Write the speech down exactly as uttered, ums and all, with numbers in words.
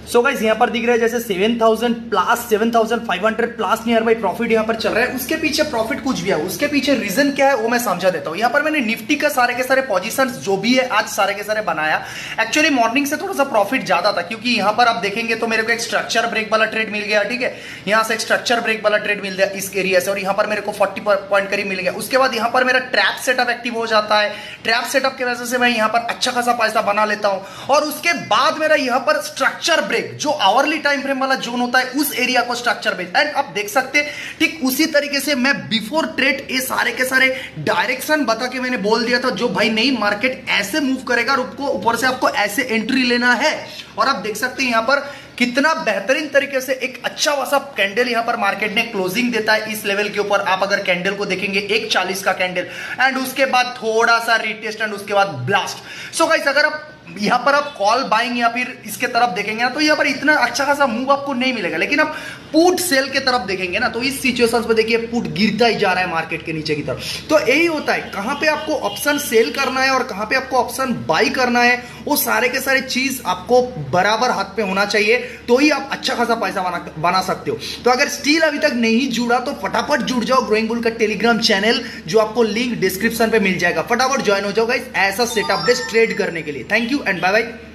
So guys यहाँ पर दिख रहा है जैसे seven thousand plus seven thousand five hundred plus nearby profit यहाँ पर चल रहा है। उसके पीछे प्रॉफिट कुछ भी है, उसके पीछे रीजन क्या है वो मैं समझा देता हूँ। यहाँ पर मैंने निफ्टी का सारे के सारे पोजीशंस जो भी है आज सारे के सारे बनाया। एक्चुअली मॉर्निंग से थोड़ा सा प्रॉफिट ज्यादा था क्योंकि यहाँ पर आप देखेंगे तो मेरे को एक स्ट्रक्चर ब्रेक वाला ट्रेड मिल गया, ठीक है, यहाँ से एक स्ट्रक्चर ब्रेक वाला ट्रेड मिल गया इस एरिया से, और यहाँ पर मेरे को फोर्टी पॉइंट करीब मिल गया। उसके बाद यहाँ पर मेरा ट्रैप सेटअप एक्टिव हो जाता है, ट्रैप सेटअप की वजह से मैं यहाँ पर अच्छा खासा पैसा बना लेता हूँ। और उसके बाद मेरा यहाँ पर स्ट्रक्चर ब्रेक जो आवरली टाइम फ्रेम वाला जोन होता है उस एरिया को स्ट्रक्चर ब्रेक, एंड आप देख सकते हैं ठीक उसी तरीके से मैं बिफोर ट्रेड ये सारे के सारे डायरेक्शन बता के मैंने बोल दिया था जो भाई नहीं मार्केट ऐसे मूव करेगा और आपको ऊपर से आपको ऐसे एंट्री लेना है। और आप देख सकते हैं यहाँ पर कितना बेहतरीन तरीके से एक अच्छा वासा कैंडल यहाँ पर मार्केट ने क्लोजिंग देता है इस लेवल के ऊपर। आप अगर कैंडल को देखेंगे एक चालीस का कैंडल, एंड उसके बाद थोड़ा सा रिटेस्ट एंड उसके बाद ब्लास्ट। सो गाइस अगर आप यहाँ पर आप कॉल बाइंग या फिर इसके तरफ देखेंगे ना तो यहाँ पर इतना अच्छा खासा मूव आपको नहीं मिलेगा, लेकिन आप पुट सेल के तरफ देखेंगे ना तो इस सिचुएशंस में देखिए पुट गिरता ही जा रहा है मार्केट के नीचे की तरफ। तो यही होता है कहां पे आपको ऑप्शन सेल करना है और कहां पे आपको ऑप्शन बाई करना है, वो सारे के सारे चीज आपको बराबर हाथ पे होना चाहिए, तो ही आप अच्छा खासा पैसा बना बना सकते हो। तो अगर स्टील अभी तक नहीं जुड़ा तो फटाफट जुड़ जाओ ग्रोइंग बुल का टेलीग्राम चैनल, जो आपको लिंक डिस्क्रिप्शन पे मिल जाएगा। फटाफट ज्वाइन हो जाओ गाइस ऐसा सेटअप बेस्ड ट्रेड करने के लिए। Thank you and bye bye.